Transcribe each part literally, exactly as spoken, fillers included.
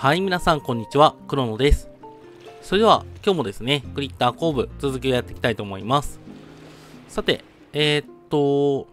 はい、皆さん、こんにちは。クロノです。それでは、今日もですね、グリッター工部、続きをやっていきたいと思います。さて、えー、っと、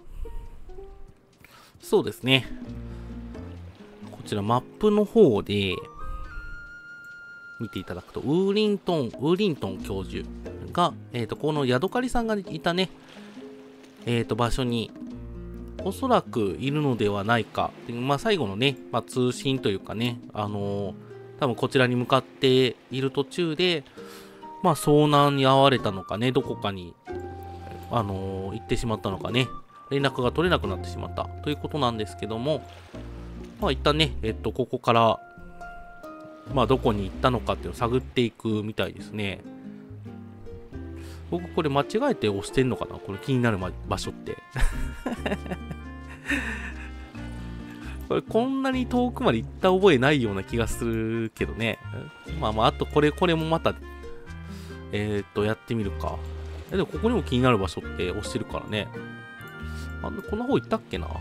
そうですね。こちら、マップの方で、見ていただくと、ウーリントン、ウーリントン教授が、えー、っと、このヤドカリさんがいたね、えー、っと、場所に、おそらくいるのではないか。まあ、最後のね、まあ、通信というかね、あのー、多分こちらに向かっている途中で、まあ、遭難に遭われたのかね、どこかに、あのー、行ってしまったのかね、連絡が取れなくなってしまったということなんですけども、まあ、一旦ね、えっと、ここから、まあ、どこに行ったのかっていうのを探っていくみたいですね。僕これ間違えて押してんのかな、これ気になる場所ってこれこんなに遠くまで行った覚えないような気がするけどね。まあまあ、あとこれこれもまたえっとやってみるか。でもここにも気になる場所って押してるからね。あこんな方行ったっけな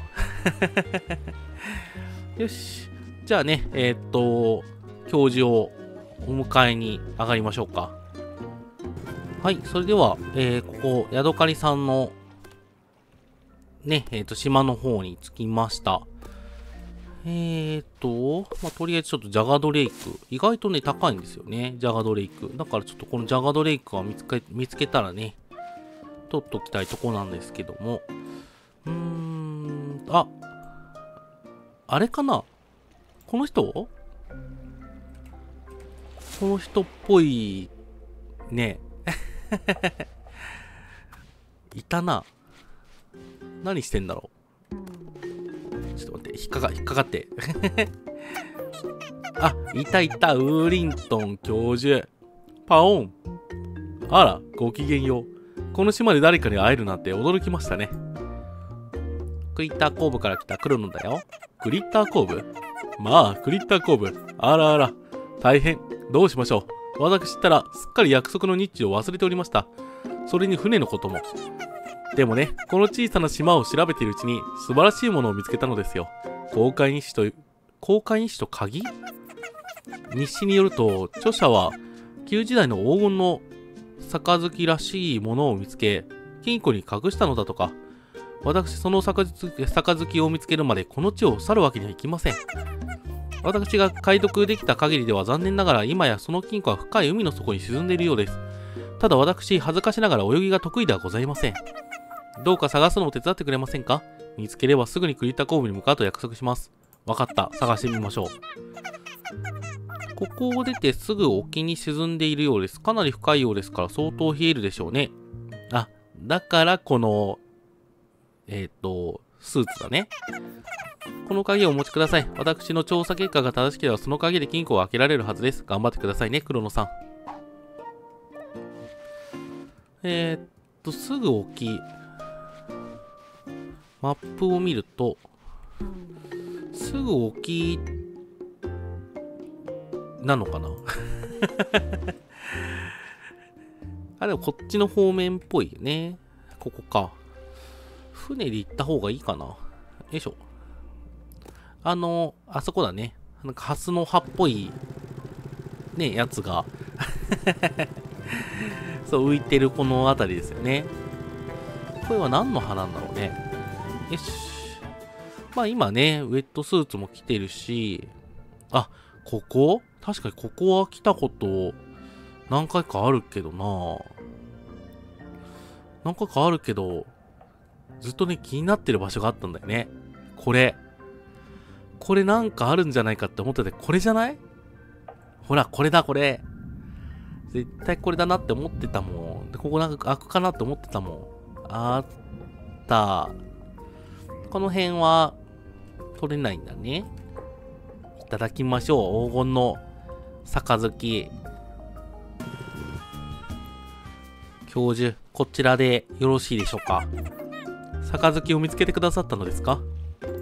よし、じゃあね、えっと教授をお迎えに上がりましょうか。はい、それでは、えー、ここ、ヤドカリさんの、ね、えっと、島の方に着きました。えーと、まあ、とりあえずちょっとジャガドレイク。意外とね、高いんですよね、ジャガドレイク。だからちょっとこのジャガドレイクは見つけ、見つけたらね、取っときたいとこなんですけども。うーん、あ、あれかなこの人この人っぽい、ね。いたな。何してんだろう。ちょっと待って、引っかか、引っかかって。あ、いたいた、ウーリントン教授。パオン。あら、ごきげんよう。この島で誰かに会えるなんて驚きましたね。クリッター工部から来たクロノだよ。クリッター工部？まあ、クリッター工部。あらあら、大変。どうしましょう。私ったらすっかり約束の日時を忘れておりました。それに船のことも。でもね、この小さな島を調べているうちに素晴らしいものを見つけたのですよ。公開日誌と、公開日誌と鍵？日誌によると、著者は旧時代の黄金の杯らしいものを見つけ、金庫に隠したのだとか。私、その杯を見つけるまでこの地を去るわけにはいきません。私が解読できた限りでは残念ながら今やその金庫は深い海の底に沈んでいるようです。ただ私、恥ずかしながら泳ぎが得意ではございません。どうか探すのを手伝ってくれませんか？見つければすぐにクリッター工部に向かうと約束します。わかった。探してみましょう。ここを出てすぐ沖に沈んでいるようです。かなり深いようですから相当冷えるでしょうね。あ、だからこの、えっと、スーツだね。この鍵をお持ちください。私の調査結果が正しければその鍵で金庫を開けられるはずです。頑張ってくださいね、クロノさん。えー、っと、すぐ沖。マップを見ると、すぐ沖なのかなあ、でもこっちの方面っぽいよね。ここか。船で行った方がいいかな。よいしょ。あの、あそこだね。なんかハスの葉っぽい、ね、やつがそう、浮いてるこの辺りですよね。これは何の葉なんだろうね。よし。まあ今ね、ウェットスーツも着てるし、あ、ここ？確かにここは来たこと何回かあるけどな。何回かあるけど、ずっとね、気になってる場所があったんだよね。これ。これなんかあるんじゃないかって思ってて、これじゃない？ほら、これだ、これ。絶対これだなって思ってたもん。で、ここなんか開くかなって思ってたもん。あった。この辺は、取れないんだね。いただきましょう。黄金の杯。教授、こちらでよろしいでしょうか。杯を見つけてくださったのですか？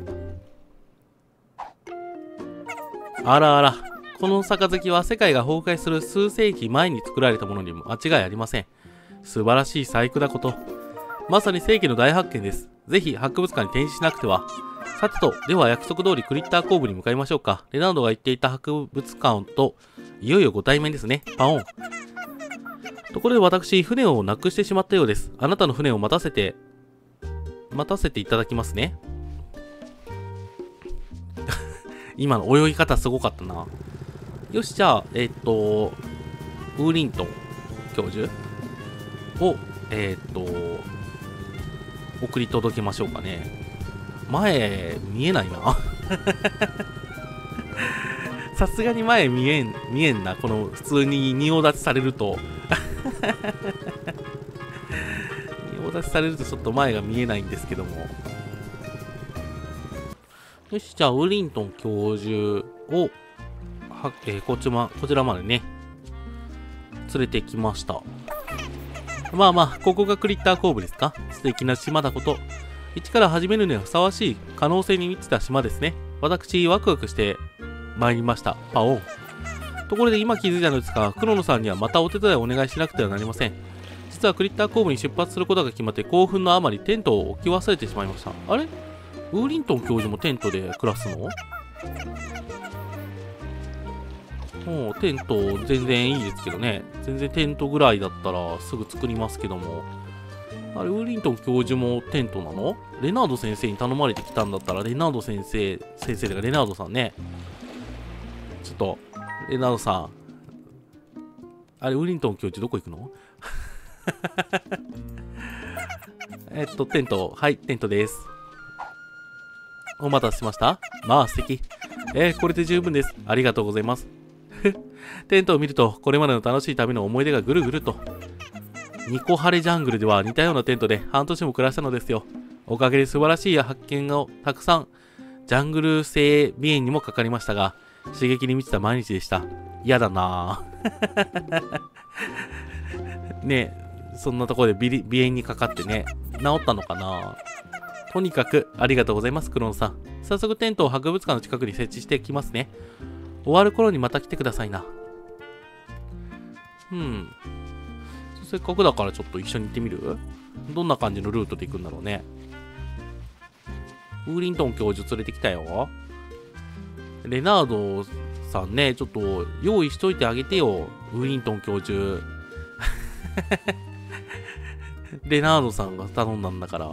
あらあら、この杯は世界が崩壊する数世紀前に作られたものにも間違いありません。素晴らしい細工だこと。まさに世紀の大発見です。ぜひ博物館に展示しなくては。 さてと、では約束通りクリッター工部に向かいましょうか。レナードが言っていた博物館と、いよいよご対面ですね。パオン。ところで私、船をなくしてしまったようです。あなたの船を待たせて、待たせていただきますね。今の泳ぎ方すごかったな。よし、じゃあ、えー、っと、ウーリントン教授を、えー、っと、送り届けましょうかね。前、見えないな。さすがに前見えん、見えんな。この、普通に仁王立ちされると。仁王立ちされるとちょっと前が見えないんですけども。よし、じゃあ、ウーリントン教授を、は、えー、こちら、こちらまでね、連れてきました。まあまあ、ここがクリッター工部ですか？素敵な島だこと。一から始めるにはふさわしい可能性に満ちた島ですね。私、ワクワクして参りました。パオン。ところで今気づいたのですが、黒野さんにはまたお手伝いをお願いしなくてはなりません。実はクリッター工部に出発することが決まって興奮のあまりテントを置き忘れてしまいました。あれ？ウーリントン教授もテントで暮らすの？もうテント全然いいですけどね。全然テントぐらいだったらすぐ作りますけども。あれ、ウーリントン教授もテントなの？レナード先生に頼まれてきたんだったら、レナード先生、先生だからレナードさんね。ちょっと、レナードさん。あれ、ウーリントン教授どこ行くの？えっと、テント、はい、テントです。お待たせしました。まあ、素敵。えー、これで十分です。ありがとうございます。テントを見ると、これまでの楽しい旅の思い出がぐるぐると。ニコハレジャングルでは似たようなテントで半年も暮らしたのですよ。おかげで素晴らしい発見をたくさん、ジャングル性鼻炎にもかかりましたが、刺激に満ちた毎日でした。嫌だなぁ。ねえ、そんなところで鼻炎にかかってね、治ったのかな。とにかく、ありがとうございます、クロンさん。早速テントを博物館の近くに設置してきますね。終わる頃にまた来てくださいな。うん。せっかくだからちょっと一緒に行ってみる？どんな感じのルートで行くんだろうね。ウーリントン教授連れてきたよ。レナードさんね、ちょっと用意しといてあげてよ。ウーリントン教授。レナードさんが頼んだんだから。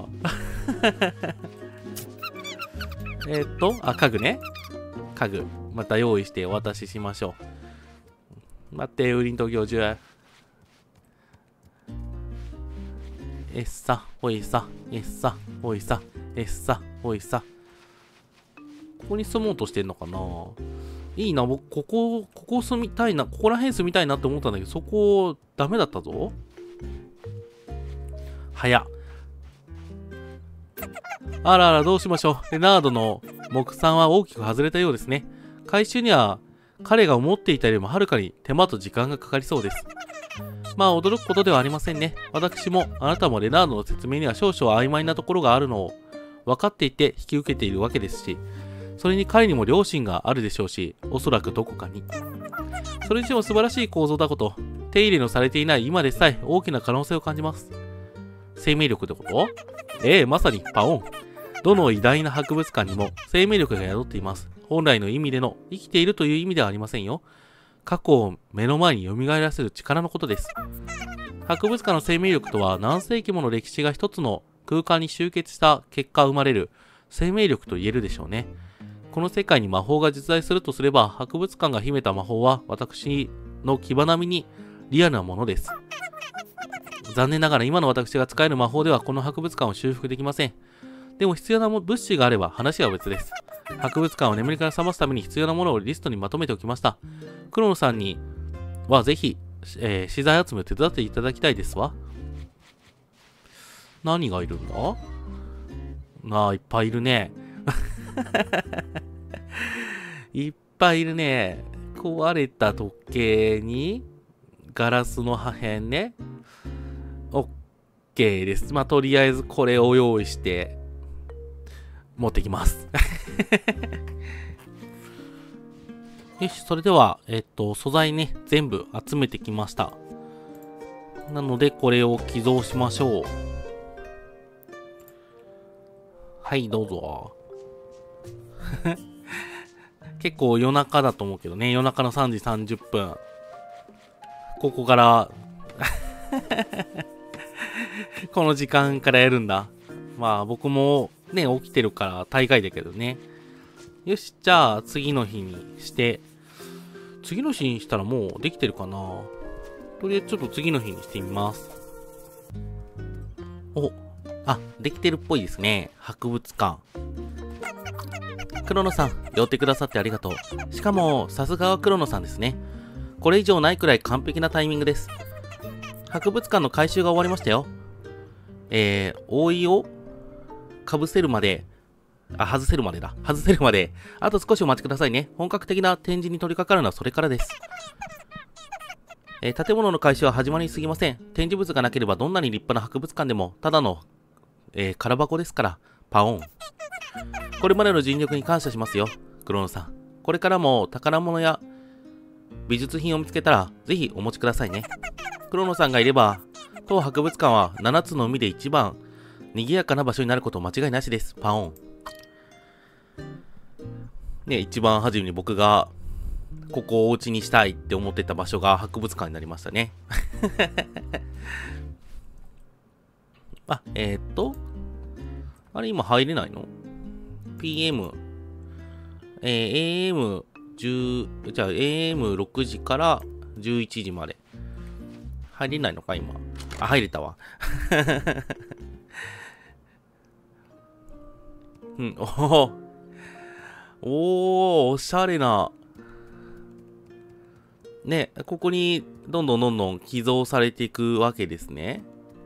えっと、あ、家具ね。家具。また用意してお渡ししましょう。待って、ウーリントン教授。えっさ、おいさ、えっさ、おいさ、えっさ、おいさ。ここに住もうとしてんのかな？いいな、僕、ここ、ここ住みたいな、ここら辺住みたいなって思ったんだけど、そこ、ダメだったぞ。早っ。あらあら、どうしましょう。レナードの目算は大きく外れたようですね。回収には、彼が思っていたよりもはるかに手間と時間がかかりそうです。まあ驚くことではありませんね。私もあなたもレナードの説明には少々曖昧なところがあるのを分かっていて引き受けているわけですし、それに彼にも良心があるでしょうし、おそらくどこかに。それにしても素晴らしい構造だこと、手入れのされていない今でさえ大きな可能性を感じます。生命力ってこと？ええ、まさにパオン。どの偉大な博物館にも生命力が宿っています。本来の意味での生きているという意味ではありませんよ。過去を目の前に蘇らせる力のことです。博物館の生命力とは何世紀もの歴史が一つの空間に集結した結果生まれる生命力と言えるでしょうね。この世界に魔法が実在するとすれば、博物館が秘めた魔法は私の牙並みにリアルなものです。残念ながら今の私が使える魔法ではこの博物館を修復できません。でも必要な物資があれば話は別です。博物館を眠りから覚ますために必要なものをリストにまとめておきました。黒野さんにはぜひ、えー、資材集めを手伝っていただきたいですわ。何がいるんだ？なあ、いっぱいいるね。いっぱいいるね。壊れた時計にガラスの破片ね。オッケーです。まあ、とりあえずこれを用意して持ってきます。よし、それでは、えっと、素材ね、全部集めてきました。なので、これを寄贈しましょう。はい、どうぞ。 結構夜中だと思うけどね。夜中のさんじさんじゅっぷん。ここから、この時間からやるんだ。まあ僕もね、起きてるから大概だけどね。よし、じゃあ次の日にして、次の日にしたらもうできてるかな。とりあえずちょっと次の日にしてみます。お、あ、できてるっぽいですね。博物館。黒野さん、寄ってくださってありがとう。しかも、さすがは黒野さんですね。これ以上ないくらい完璧なタイミングです。博物館の改修が終わりましたよ。えー、覆いをかぶせるまで、あ、外せるまでだ。外せるまで、あと少しお待ちくださいね。本格的な展示に取り掛かるのはそれからです。えー、建物の改修は始まりすぎません。展示物がなければどんなに立派な博物館でも、ただの、えー、空箱ですから、パオン。これまでの尽力に感謝しますよ、黒野さん。これからも宝物や美術品を見つけたら、ぜひお持ちくださいね。黒野さんがいれば、当博物館はななつの海で一番賑やかな場所になること間違いなしです。パオン。ね、一番初めに僕が、ここをお家にしたいって思ってた場所が博物館になりましたね。あ、えー、っと、あれ今入れないの ?ピーエム、えー、エーエムじゅう、じゃあ エーエムろく 時からじゅういちじまで。入れないのか今。あ、入れたわ。うん、おお。おー、おしゃれな。ね、ここにどんどんどんどん寄贈されていくわけですね。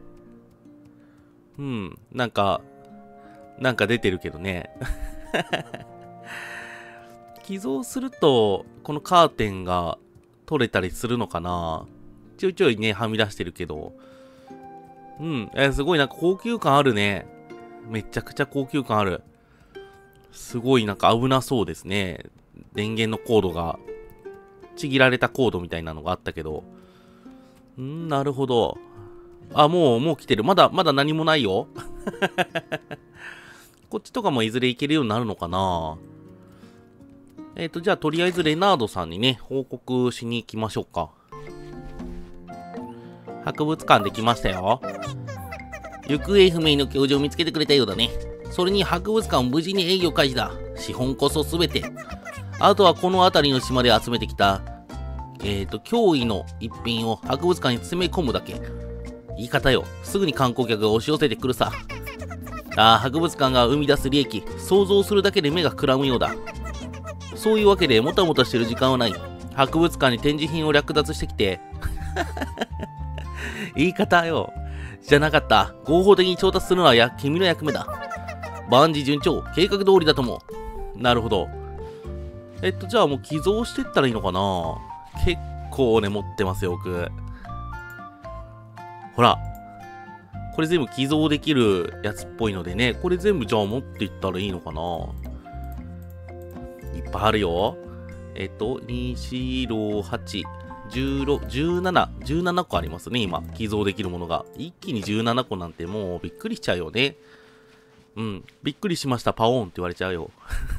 うん、なんか、なんか出てるけどね。寄贈すると、このカーテンが取れたりするのかな？ちょいちょいね、はみ出してるけど。うん、えー、すごいなんか高級感あるね。めちゃくちゃ高級感ある。すごいなんか危なそうですね。電源のコードが、ちぎられたコードみたいなのがあったけど。ん、なるほど。あ、もう、もう来てる。まだ、まだ何もないよ。こっちとかもいずれ行けるようになるのかな。えっと、じゃあ、とりあえずレナードさんにね、報告しに行きましょうか。博物館できましたよ。行方不明の教授を見つけてくれたようだね。それに博物館を無事に営業開始だ。資本こそすべて。あとはこの辺りの島で集めてきた、えっと、驚異の一品を博物館に詰め込むだけ。言い方よ。すぐに観光客が押し寄せてくるさ。ああ、博物館が生み出す利益、想像するだけで目がくらむようだ。そういうわけで、もたもたしてる時間はない。博物館に展示品を略奪してきて。言い方よ。じゃなかった。合法的に調達するのはや、君の役目だ。万事順調、計画通りだと思う。なるほど。えっと、じゃあもう寄贈してったらいいのかな？結構ね、持ってますよ、僕。ほら。これ全部寄贈できるやつっぽいのでね、これ全部じゃあ持っていったらいいのかな？いっぱいあるよ。えっと、に、よん、ろく、はち、じゅうろく、じゅうなな、じゅうななこありますね、今。寄贈できるものが。一気にじゅうななこなんてもうびっくりしちゃうよね。うん。びっくりしました、パオーンって言われちゃうよ。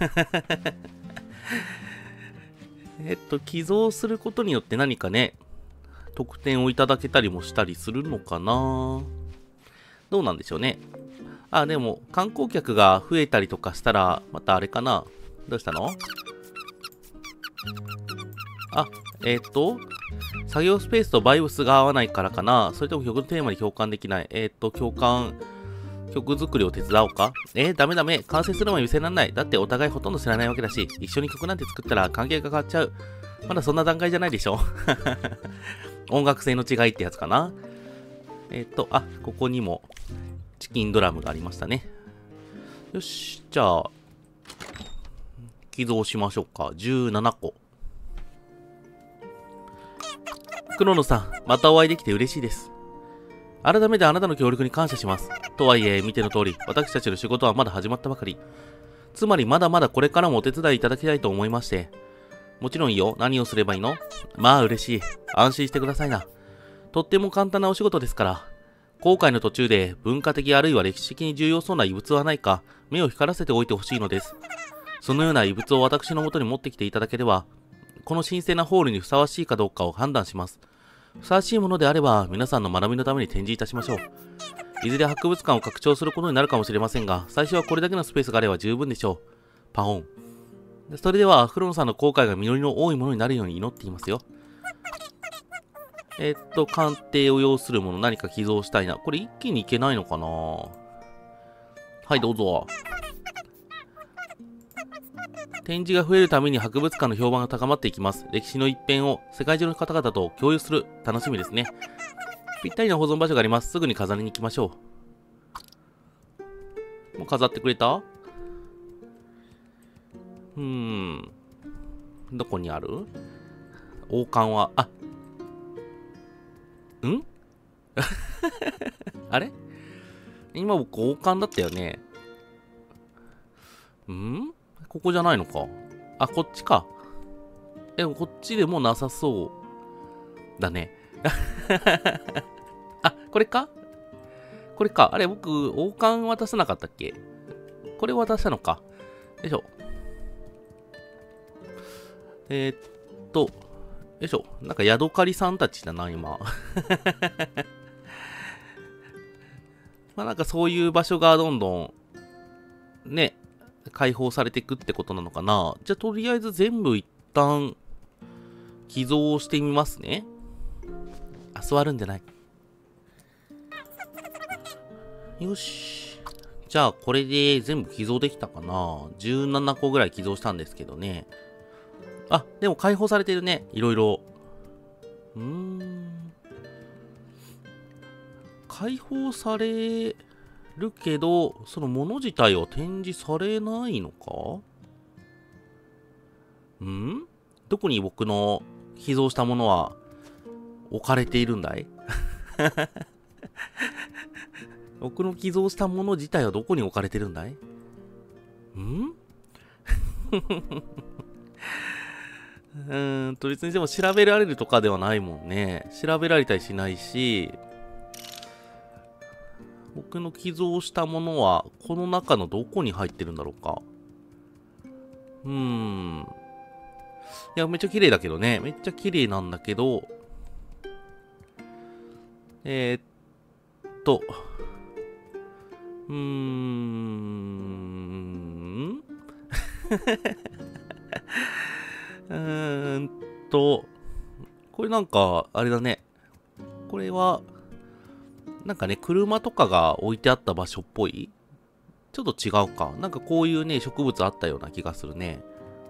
えっと、寄贈することによって何かね、特典をいただけたりもしたりするのかな？どうなんでしょうね。あ、でも、観光客が増えたりとかしたら、またあれかな？どうしたの？あ、えっと、作業スペースとバイブスが合わないからかな？それとも曲のテーマに共感できない？えっと、共感、曲作りを手伝おうか？えー、ダメダメ。完成する前に見せられない。だってお互いほとんど知らないわけだし、一緒に曲なんて作ったら関係が変わっちゃう。まだそんな段階じゃないでしょ。音楽性の違いってやつかな。えっと、あ、ここにもチキンドラムがありましたね。よし、じゃあ、寄贈しましょうか。じゅうななこ。黒野さん、またお会いできて嬉しいです。改めてあなたの協力に感謝します。とはいえ、見ての通り、私たちの仕事はまだ始まったばかり。つまり、まだまだこれからもお手伝いいただきたいと思いまして。もちろんいいよ。何をすればいいの？まあ、嬉しい。安心してくださいな。とっても簡単なお仕事ですから。航海の途中で文化的あるいは歴史的に重要そうな遺物はないか、目を光らせておいてほしいのです。 そのような遺物を私の元に持ってきていただければ、この神聖なホールにふさわしいかどうかを判断します。ふさわしいものであれば、皆さんの学びのために展示いたしましょう。いずれ博物館を拡張することになるかもしれませんが、最初はこれだけのスペースがあれば十分でしょう。パオン。それでは、フロンさんの後悔が実りの多いものになるように祈っていますよ。えっと、鑑定を要するもの、何か寄贈したいな。これ一気にいけないのかな？はい、どうぞ。展示が増えるために博物館の評判が高まっていきます。歴史の一片を世界中の方々と共有する。楽しみですね。ぴったりな保存場所があります。すぐに飾りに行きましょう。もう飾ってくれた？うーん。どこにある？王冠は、あ、んあれ今僕王冠だったよね。んここじゃないのか。あ、こっちか。え、こっちでもなさそうだね。あ、これかこれか。あれ、僕、王冠渡さなかったっけ？これ渡したのか。よいしょ。えー、っと、よいしょ。なんか、ヤドカリさんたちだな、今。まあ、なんかそういう場所がどんどん、ね、解放されていくってことなのかな。じゃあ、とりあえず全部一旦、寄贈してみますね。あ、座るんじゃない。よし。じゃあ、これで全部寄贈できたかな。じゅうななこぐらい寄贈したんですけどね。あ、でも解放されてるね。いろいろ。うーん。解放されるけど、そのもの自体は展示されないのか？ん？どこに僕の寄贈したものは置かれているんだい？僕の寄贈したもの自体はどこに置かれてるんだい？ん？うーんと、別にでも調べられるとかではないもんね。調べられたりしないし、僕の寄贈したものは、この中のどこに入ってるんだろうか。うーん。いや、めっちゃ綺麗だけどね。めっちゃ綺麗なんだけど、えー、っと、うーん。うーんと、これなんか、あれだね。これは、なんかね、車とかが置いてあった場所っぽい？ちょっと違うか。なんかこういうね、植物あったような気がするね。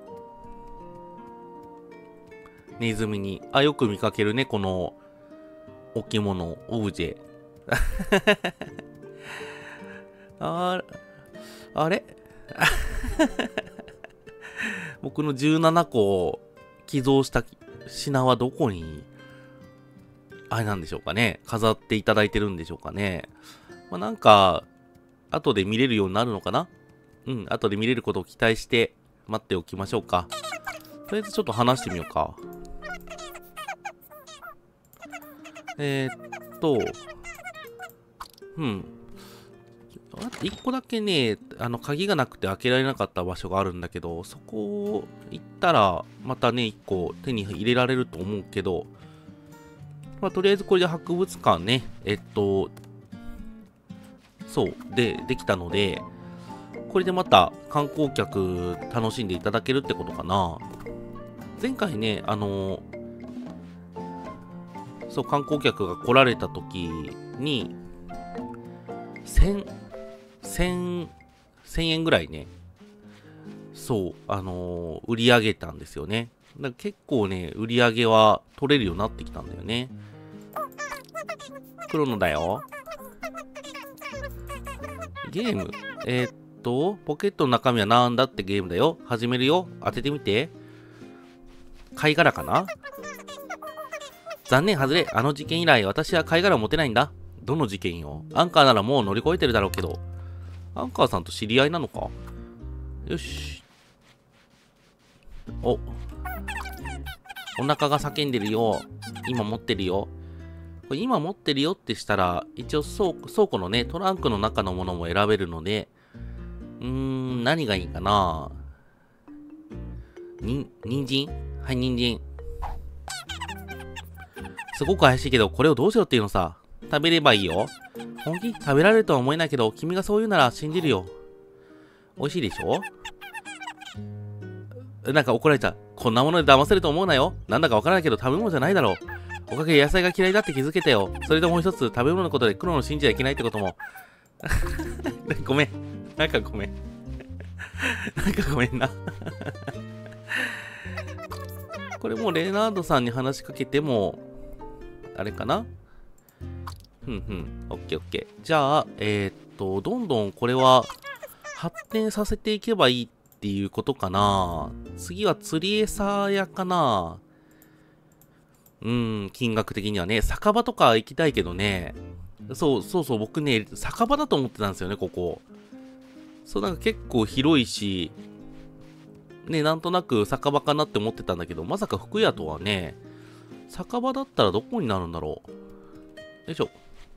ネズミに。あ、よく見かけるね、この置物、オブジェ。ああれ僕のじゅうななこ寄贈した品はどこに、あれなんでしょうかね。飾っていただいてるんでしょうかね。まあ、なんか、後で見れるようになるのかな？うん、後で見れることを期待して待っておきましょうか。とりあえずちょっと話してみようか。えー、っと、うん。あと一個だけね、あの、鍵がなくて開けられなかった場所があるんだけど、そこ行ったら、またね、一個手に入れられると思うけど、まあ、とりあえずこれで博物館ね、えっと、そう、で、できたので、これでまた観光客楽しんでいただけるってことかな。前回ね、あの、そう、観光客が来られた時に、千、千、千円ぐらいね、そう、あのー、売り上げたんですよね。だから結構ね、売り上げは取れるようになってきたんだよね。黒のだよ。ゲームえー、っと、ポケットの中身はなんだってゲームだよ。始めるよ。当ててみて。貝殻かな？残念、外れ。あの事件以来、私は貝殻を持てないんだ。どの事件よ。アンカーならもう乗り越えてるだろうけど。アンカーさんと知り合いなのか？よし。お。お腹が叫んでるよ。今持ってるよ。これ今持ってるよってしたら、一応倉倉庫のね、トランクの中のものも選べるので、うーん、何がいいかな。 に、人参はい、人参。すごく怪しいけど、これをどうしろっていうのさ。食べればいいよ。本気食べられるとは思えないけど、君がそう言うなら信じるよ。美味しいでしょ？なんか怒られちゃう。こんなもので騙せると思うなよ。なんだかわからないけど食べ物じゃないだろう。おかげで野菜が嫌いだって気づけたよ。それともう一つ、食べ物のことで黒の信じちゃいけないってことも。ごめん。なんかごめん。なんかごめんな。これもうレーナードさんに話しかけても、あれかな？ふんふん。オッケーオッケー。じゃあ、えー、っと、どんどんこれは発展させていけばいいっていうことかな。次は釣り餌屋かな。うん、金額的にはね、酒場とか行きたいけどね。そうそうそう、僕ね、酒場だと思ってたんですよね、ここ。そう、なんか結構広いし、ね、なんとなく酒場かなって思ってたんだけど、まさか服屋とはね、酒場だったらどこになるんだろう。よいしょ。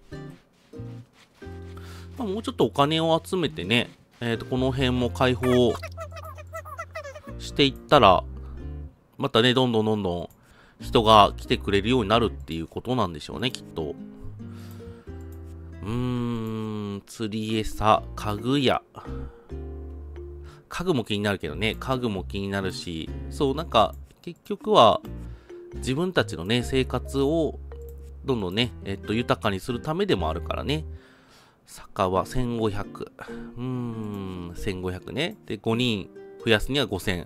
まあ、もうちょっとお金を集めてね、えっと、この辺も開放していったら、またね、どんどんどんどん人が来てくれるようになるっていうことなんでしょうね、きっと。うーん、釣り餌、家具屋。家具も気になるけどね、家具も気になるし、そう、なんか、結局は、自分たちのね、生活を、どんどんね、えっと、豊かにするためでもあるからね。酒はせんごひゃく。うーん、せんごひゃくね。で、ごにん増やすにはごせん。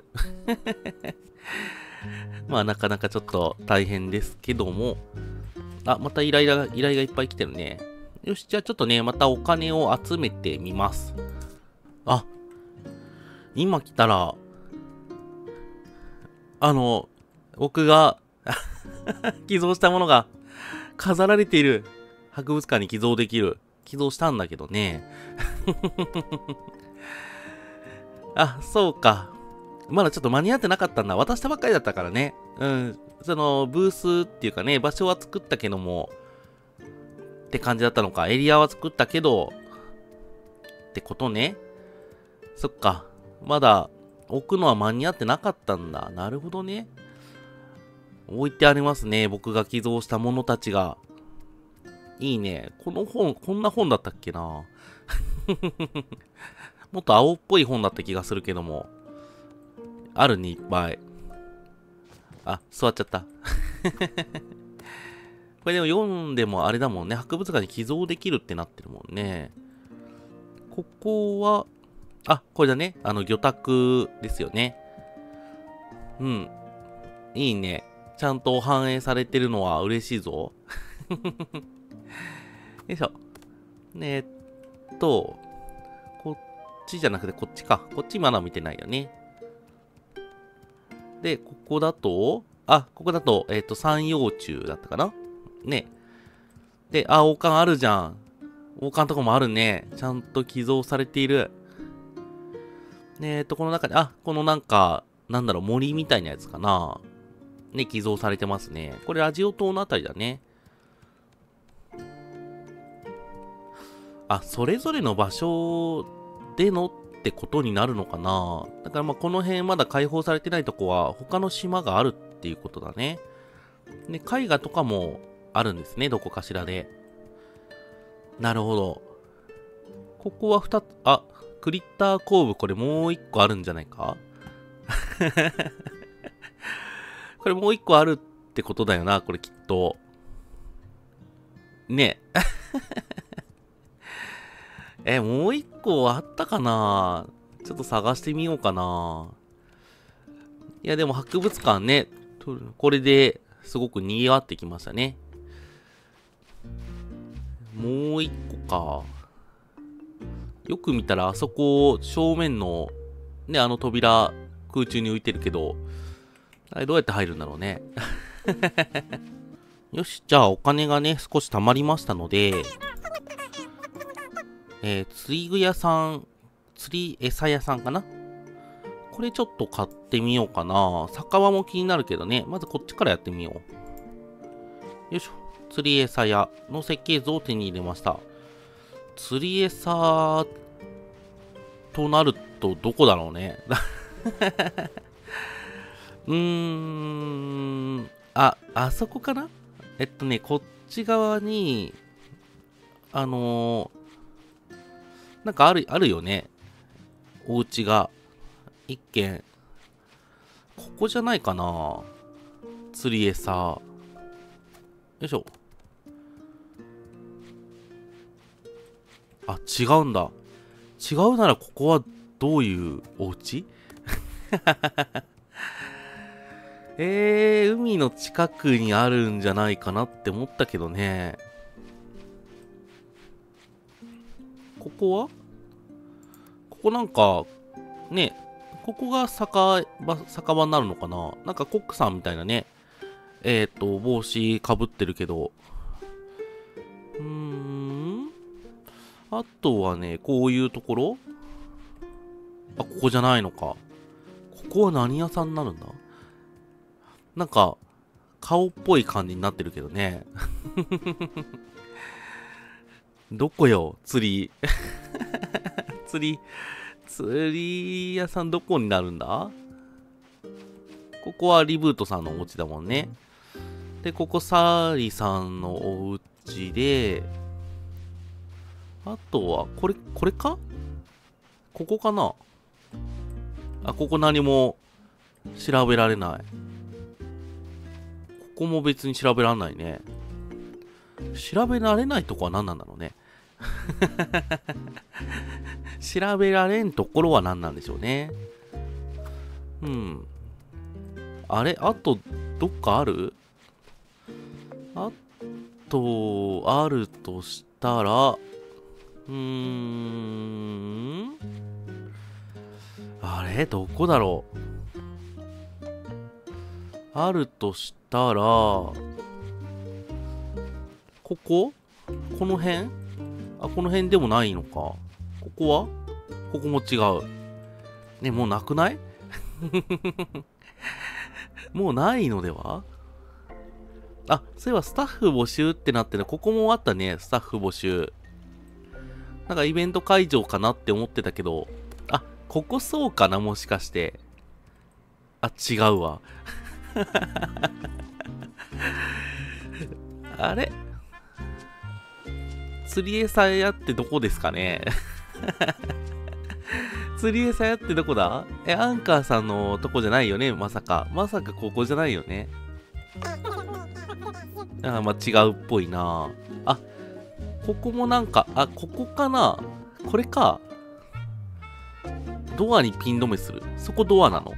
まあ、なかなかちょっと大変ですけども。あ、また依頼が、依頼がいっぱい来てるね。よし、じゃあちょっとね、またお金を集めてみます。あ、今来たら、あの、僕が寄贈したものが飾られている博物館に寄贈できる。寄贈したんだけどね。あ、そうか。まだちょっと間に合ってなかったんだ。渡したばっかりだったからね。うん。その、ブースっていうかね、場所は作ったけども、って感じだったのか。エリアは作ったけど、ってことね。そっか。まだ置くのは間に合ってなかったんだ。なるほどね。置いてありますね。僕が寄贈したものたちが。いいね。この本、こんな本だったっけな。もっと青っぽい本だった気がするけども。あるね、いっぱい。あ、座っちゃった。これでも読んでもあれだもんね。博物館に寄贈できるってなってるもんね。ここは、あ、これだね。あの、魚拓ですよね。うん。いいね。ちゃんと反映されてるのは嬉しいぞ。よいしょ。えっと、こっちじゃなくてこっちか。こっちまだ見てないよね。で、ここだと、あ、ここだと、えっと、三葉虫だったかなね。で、あ、王冠あるじゃん。王冠とかもあるね。ちゃんと寄贈されている。えっと、この中に、あ、このなんか、なんだろう、森みたいなやつかな。ね、寄贈されてますね。これラジオ島のあたりだね。あ、それぞれの場所でのってことになるのかな。だからまあこの辺まだ開放されてないとこは他の島があるっていうことだね。で、絵画とかもあるんですね、どこかしらで。なるほど。ここは二つ、あ、クリッターコーブこれもう一個あるんじゃないかこれもう一個あるってことだよな、これきっと。ねえ。え、もう一個あったかな？ちょっと探してみようかな。いや、でも博物館ね、これですごく賑わってきましたね。もう一個か。よく見たらあそこ正面のね、あの扉空中に浮いてるけど、あれどうやって入るんだろうね。よし、じゃあお金がね、少し貯まりましたので、えー、釣り具屋さん、釣り餌屋さんかな？これちょっと買ってみようかな。酒場も気になるけどね。まずこっちからやってみよう。よいしょ。釣り餌屋の設計図を手に入れました。釣り餌となるとどこだろうね。 うーん、あ、あそこかな。えっとね、こっち側に、あのー、なんかある、あるよね。お家が。一軒。ここじゃないかな。釣り餌。よいしょ。あ、違うんだ。違うならここはどういうお家えー、海の近くにあるんじゃないかなって思ったけどね。ここはここなんか、ね、ここが酒場、酒場になるのかな。なんかコックさんみたいなね。えっと、帽子かぶってるけど。うーん。あとはね、こういうところあ、ここじゃないのか。ここは何屋さんになるんだ。なんか、顔っぽい感じになってるけどね。どこよ、釣り。釣り、釣り屋さんどこになるんだ。ここはリブートさんのお家だもんね。で、ここサーリさんのお家で、あとは、これ、これかここかなあ、ここ何も調べられない。ここも別に調べられないね。調べられないとこは何なんだろうね。調べられんところは何なんでしょうね。うん。あれあと、どっかあるあと、あるとしたら、うーん。あれどこだろう。あるとしたら、こここの辺あ、この辺でもないのか。ここはここも違う。ね、もうなくないもうないのでは。あ、そういえばスタッフ募集ってなってる。ここもあったね、スタッフ募集。なんかイベント会場かなって思ってたけど、あ、ここそうかな、もしかして。あ、違うわ。あれ釣り餌屋ってどこですかね。釣り餌屋ってどこだ。え、アンカーさんのとこじゃないよね、まさか。まさかここじゃないよね。あ、まあ、違うっぽいな。あ、ここもなんか、あ、ここかな。これか。ドアにピン止めする。そこドアなの。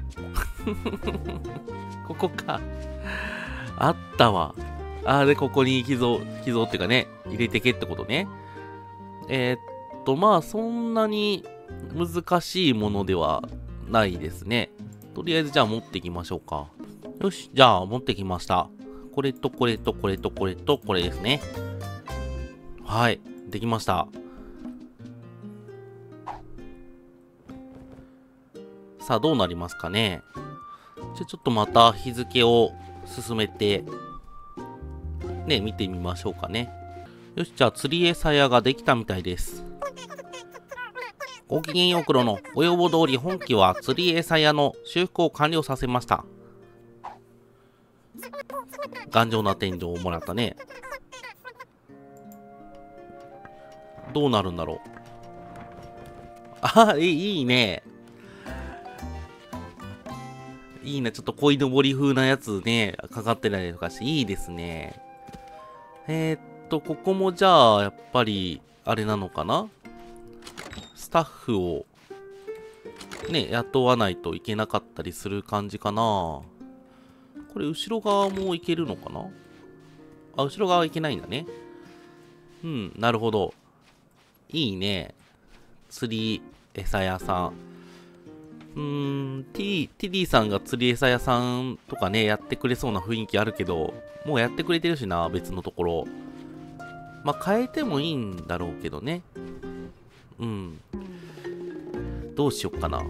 ここか。あったわ。あ、で、ここに寄贈、寄贈っていうかね、入れてけってことね。えー、っと、まあ、そんなに難しいものではないですね。とりあえず、じゃあ持ってきましょうか。よし、じゃあ持ってきました。これとこれとこれとこれとこれですね。はい、できました。さあ、どうなりますかね。じゃあ、ちょっとまた日付を進めて、ね、見てみましょうかね。よし、じゃあ釣り餌屋ができたみたいです。ごきげんよう黒のご要望通り本機は釣り餌屋の修復を完了させました。頑丈な天井をもらったね。どうなるんだろう。あ、いい、いいね。いいね。ちょっと鯉のぼり風なやつね、かかってたりとかして、いいですね。えー、っと、ここもじゃあ、やっぱり、あれなのかな？スタッフを、ね、雇わないといけなかったりする感じかな。これ、後ろ側もいけるのかな？あ、後ろ側いけないんだね。うん、なるほど。いいね。釣り餌屋さん。うーん、ティティディさんが釣り餌屋さんとかね、やってくれそうな雰囲気あるけど、もうやってくれてるしな、別のところ。まあ、変えてもいいんだろうけどね。うん。どうしよっかな。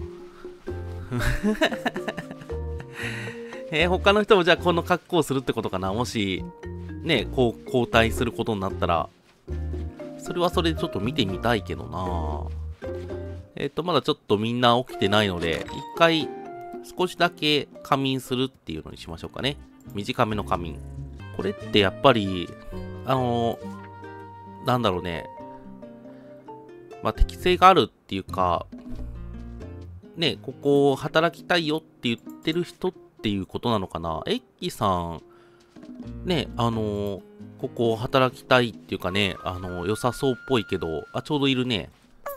えー、他の人もじゃあこの格好をするってことかな。もし、ね、こう、交代することになったら。それはそれでちょっと見てみたいけどな。えっと、まだちょっとみんな起きてないので、一回、 少しだけ仮眠するっていうのにしましょうかね。短めの仮眠。これってやっぱり、あのー、なんだろうね。まあ、適性があるっていうか、ね、ここ働きたいよって言ってる人っていうことなのかな。エッキさん、ね、あのー、ここ働きたいっていうかね、あのー、良さそうっぽいけど、あ、ちょうどいるね。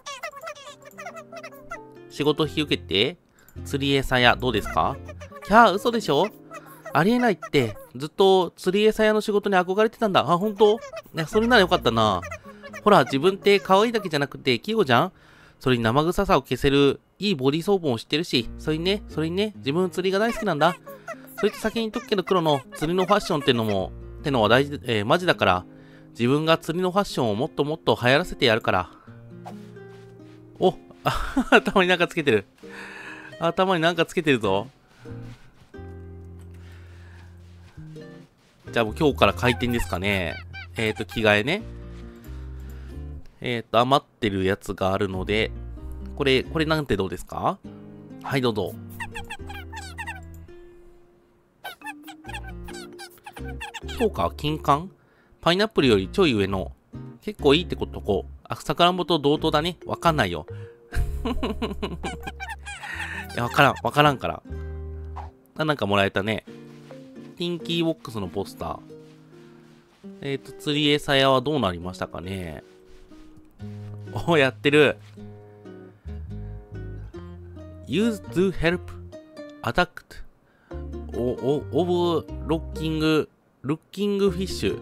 仕事引き受けて、釣り餌屋どうですか？キャー、嘘でしょ？ありえないって、ずっと釣り餌屋の仕事に憧れてたんだ。あ、ほんと？ね、それならよかったな。ほら、自分って可愛いだけじゃなくて器用じゃん？それに生臭さを消せるいいボディーソープも知ってるし、それにね、それにね、自分釣りが大好きなんだ。それって先に言っとくけど黒の釣りのファッションってのも、ってのは大事、えー、マジだから、自分が釣りのファッションをもっともっと流行らせてやるから。お、あ、頭になんかつけてる。頭になんかつけてるぞ。じゃあもう今日から開店ですかね。えっと、着替えね。えっと、余ってるやつがあるので、これ、これなんてどうですか？はい、どうぞ。そうか、金柑？パイナップルよりちょい上の。結構いいってことこう。あ、さくらんぼと同等だね。わかんないよ。いや、わからん、わからんから。あ、なんかもらえたね。ティンキーボックスのポスター。えっと、釣り餌屋はどうなりましたかね。お、やってる。Use to help attacked of looking looking fish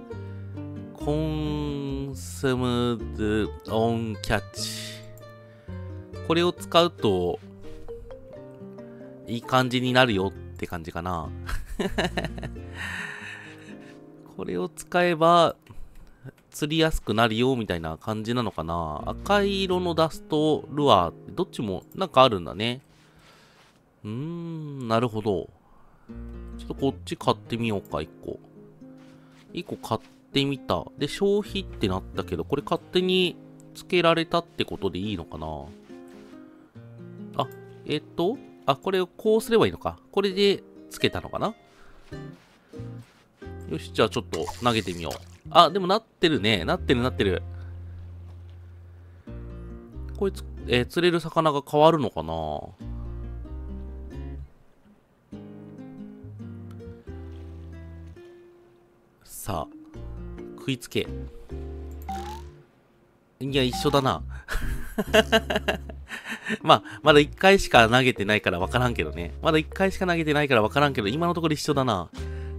consumed on catch。 これを使うといい感じになるよって感じかな。これを使えば釣りやすくなるよみたいな感じなのかな。赤い色のダストルアーってどっちもなんかあるんだね。うーん、なるほど。ちょっとこっち買ってみようか、一個。一個買ってみた。で、消費ってなったけど、これ勝手に付けられたってことでいいのかな。あ、えっと、あ、これをこうすればいいのか。これで付けたのかな。よし、じゃあちょっと投げてみよう。あ、でもなってるね。なってるなってる。こいつ、えー、釣れる魚が変わるのかな。さあ、食いつけ。いや、一緒だな。まあ、まだ一回しか投げてないから分からんけどね。まだ一回しか投げてないから分からんけど、今のところ一緒だな。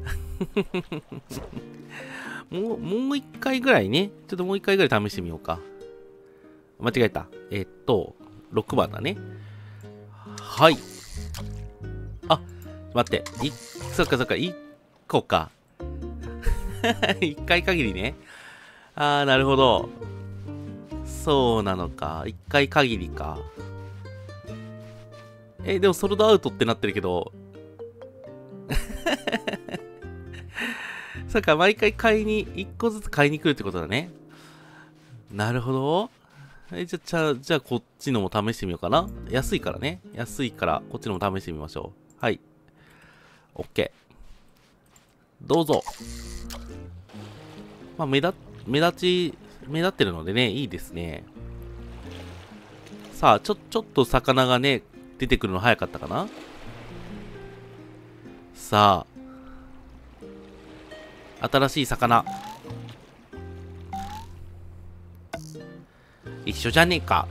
もう、もう一回ぐらいね。ちょっともう一回ぐらい試してみようか。間違えた。えっと、ろくばんだね。はい。あ、待って。い、そっかそっか、いっこか。いっかい限りね。あー、なるほど。そうなのか。いっかい限りか。え、でもソルドアウトってなってるけど。そっか、毎回買いに、いっこずつ買いに来るってことだね。なるほど。え、じゃ、じゃあ、じゃあこっちのも試してみようかな。安いからね。安いから、こっちのも試してみましょう。はい。OK。どうぞ。まあ、目立、目立ち、目立ってるのでね、いいですね。さあ、ちょ、ちょっと魚がね、出てくるの早かったかな。さあ、新しい魚。一緒じゃねえか。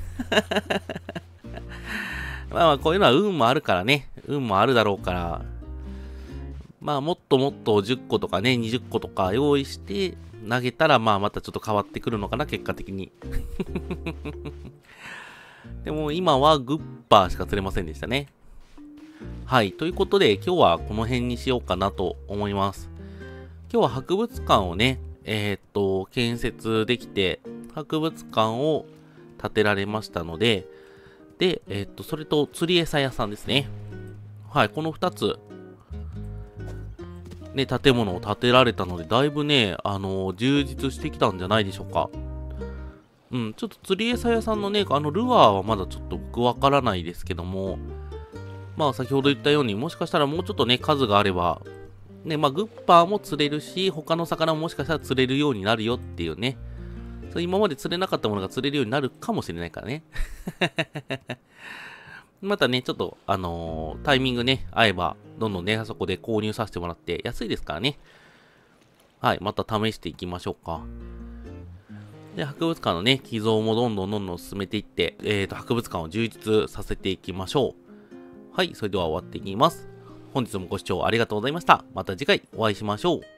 まあまあ、こういうのは運もあるからね。運もあるだろうから。まあ、もっともっとじゅっことかね、にじゅっことか用意して投げたら、まあ、またちょっと変わってくるのかな、結果的に。でも、今はグッパーしか釣れませんでしたね。はい。ということで、今日はこの辺にしようかなと思います。今日は博物館をね、えー、っと、建設できて、博物館を建てられましたので、で、えー、っと、それと釣り餌屋さんですね。はい。このふたつ、ね、建物を建てられたので、だいぶね、あのー、充実してきたんじゃないでしょうか。うん、ちょっと釣り餌屋さんのね、あの、ルアーはまだちょっと僕わからないですけども、 まあ先ほど言ったように、もしかしたらもうちょっとね、数があれば、ね、まあグッパーも釣れるし、他の魚ももしかしたら釣れるようになるよっていうね。それ今まで釣れなかったものが釣れるようになるかもしれないからね。またね、ちょっと、あのー、タイミングね、合えば、どんどんね、あそこで購入させてもらって、安いですからね。はい、また試していきましょうか。で、博物館のね、寄贈もどんどんどんどん進めていって、えーと、博物館を充実させていきましょう。はい、それでは終わっていきます。本日もご視聴ありがとうございました。また次回お会いしましょう。